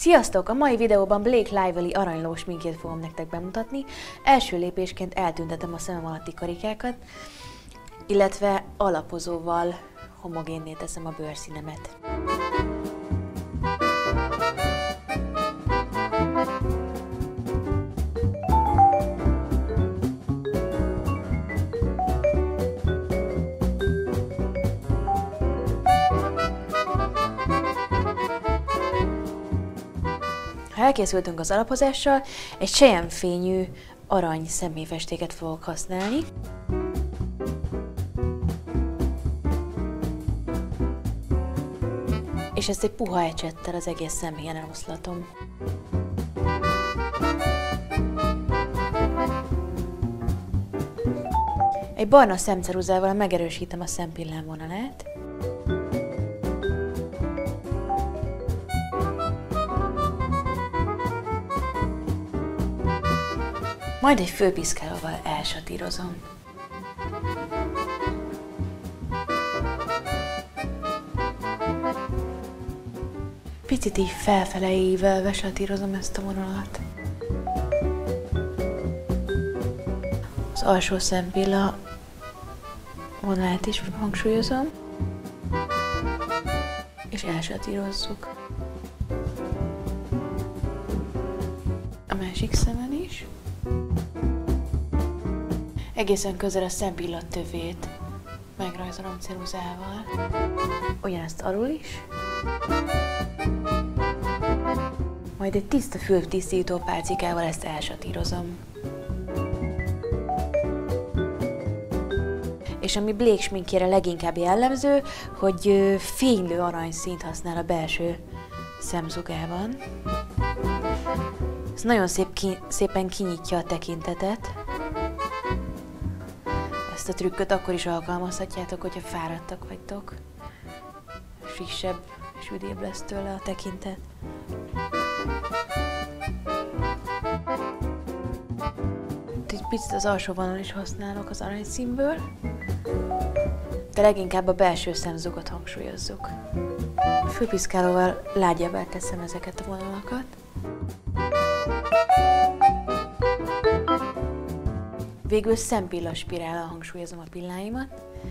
Sziasztok! A mai videóban Blake Lively aranylós sminkjét fogom nektek bemutatni. Első lépésként eltüntetem a szemem alatti karikákat, illetve alapozóval homogénné teszem a bőrszínemet. Ha elkészültünk az alapozással, egy selyemfényű arany szemhéjfestéket fogok használni. És ezt egy puha ecsettel az egész szemhéjen eloszlatom. Egy barna szemceruzával megerősítem a szempillám vonalát. Majd egy főpiszkálóval elsatírozom. Picit így felfele ívelve satírozom ezt a vonalat. Az alsó szempilla vonalát is hangsúlyozom, és elsatírozzuk. A másik szemen is. Egészen közel a szempilla tövét megrajzolom ceruzával. Ugyanezt alul is. Majd egy tiszta fültisztító pálcikával ezt elsatírozom. És ami Blake sminkjére leginkább jellemző, hogy fénylő aranyszínt használ a belső szemzugában. Ez nagyon szépen kinyitja a tekintetet. Ezt a trükköt akkor is alkalmazhatjátok, hogyha fáradtak vagytok. Frissebb és üdébb lesz tőle a tekintet. Egy picit az alsó vonal is használok az aranyszínből, de leginkább a belső szemzugot hangsúlyozzuk. A főpiszkálóval lágyabbá teszem ezeket a vonalakat. Végül szempillaspirállal hangsúlyozom a pilláimat.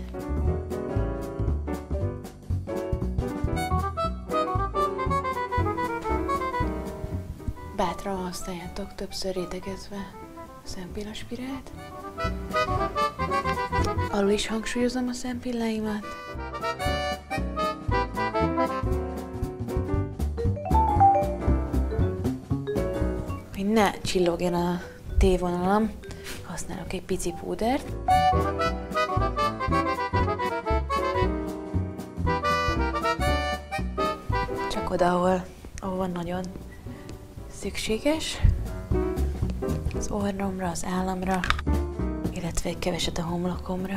Bátran használjátok többször rétegezve a szempillaspirált. Alul is hangsúlyozom a szempilláimat. Hogy ne csillogjon a T-vonalam, használok egy pici púdert. Csak oda, ahol nagyon szükséges. Az orromra, az államra, illetve egy keveset a homlokomra.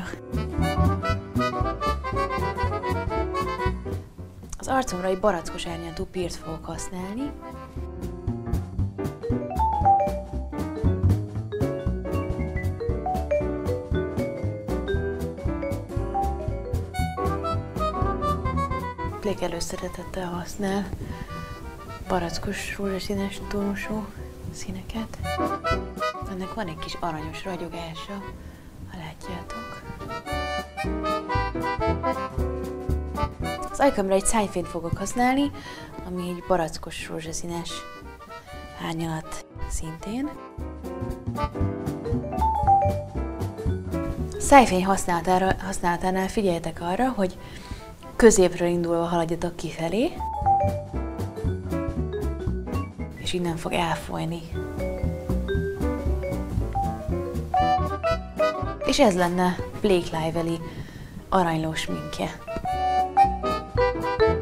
Az arcomra egy barackos árnyaltú pírt fogok használni. Blake előszeretettel használ barackos rózsaszínes tónusú színeket. Ennek van egy kis aranyos ragyogása, ha látjátok. Az ajkamra egy szájfényt fogok használni, ami egy barackos rózsaszínes árnyalat szintén. A szájfény használatánál figyeljetek arra, hogy középről indulva haladjatok kifelé, és innen fog elfolyni. És ez lenne Blake Lively aranylós sminkje.